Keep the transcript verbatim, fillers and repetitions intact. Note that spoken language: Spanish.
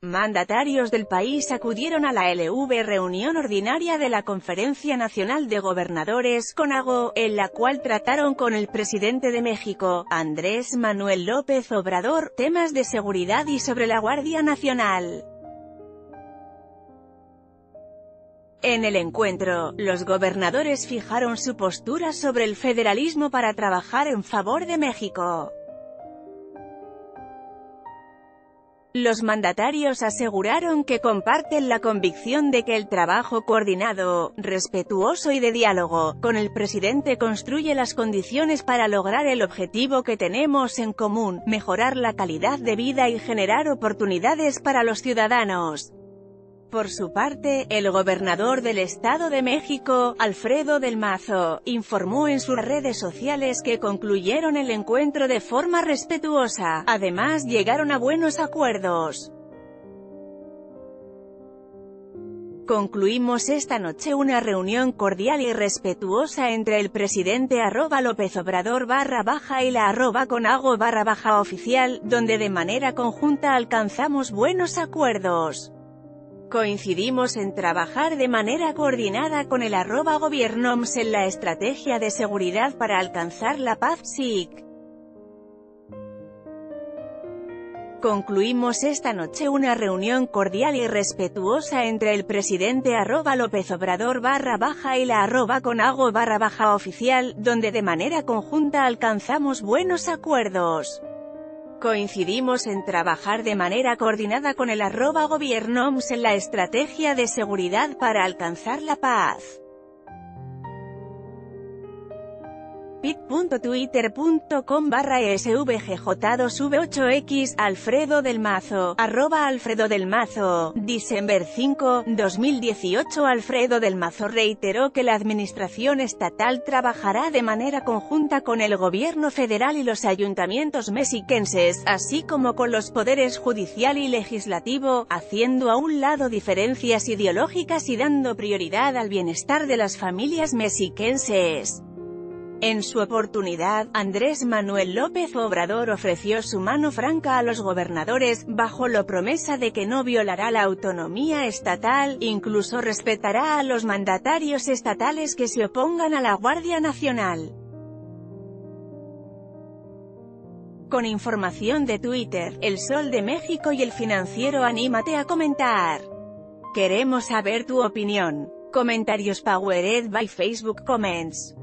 Mandatarios del país acudieron a la L V reunión ordinaria de la Conferencia Nacional de Gobernadores CONAGO, en la cual trataron con el presidente de México, Andrés Manuel López Obrador, temas de seguridad y sobre la Guardia Nacional. En el encuentro, los gobernadores fijaron su postura sobre el federalismo para trabajar en favor de México. Los mandatarios aseguraron que comparten la convicción de que el trabajo coordinado, respetuoso y de diálogo con el presidente construye las condiciones para lograr el objetivo que tenemos en común: mejorar la calidad de vida y generar oportunidades para los ciudadanos. Por su parte, el gobernador del Estado de México, Alfredo del Mazo, informó en sus redes sociales que concluyeron el encuentro de forma respetuosa. Además, llegaron a buenos acuerdos. Concluimos esta noche una reunión cordial y respetuosa entre el presidente arroba López Obrador barra baja y la arroba Conago barra baja oficial, donde de manera conjunta alcanzamos buenos acuerdos. Coincidimos en trabajar de manera coordinada con el arroba gobiernoms en la estrategia de seguridad para alcanzar la paz S I C. Concluimos esta noche una reunión cordial y respetuosa entre el presidente arroba López Obrador barra baja y la arroba Conago barra baja oficial, donde de manera conjunta alcanzamos buenos acuerdos. Coincidimos en trabajar de manera coordinada con el arroba gobiernoms en la estrategia de seguridad para alcanzar la paz. pit punto twitter punto com barra S V G J dos V ocho X, Alfredo del Mazo, arroba Alfredo del Mazo, diciembre cinco, dos mil dieciocho. Alfredo del Mazo reiteró que la administración estatal trabajará de manera conjunta con el gobierno federal y los ayuntamientos mexiquenses, así como con los poderes judicial y legislativo, haciendo a un lado diferencias ideológicas y dando prioridad al bienestar de las familias mexiquenses. En su oportunidad, Andrés Manuel López Obrador ofreció su mano franca a los gobernadores, bajo la promesa de que no violará la autonomía estatal, incluso respetará a los mandatarios estatales que se opongan a la Guardia Nacional. Con información de Twitter, El Sol de México y El Financiero. Anímate a comentar. Queremos saber tu opinión. Comentarios powered by Facebook Comments.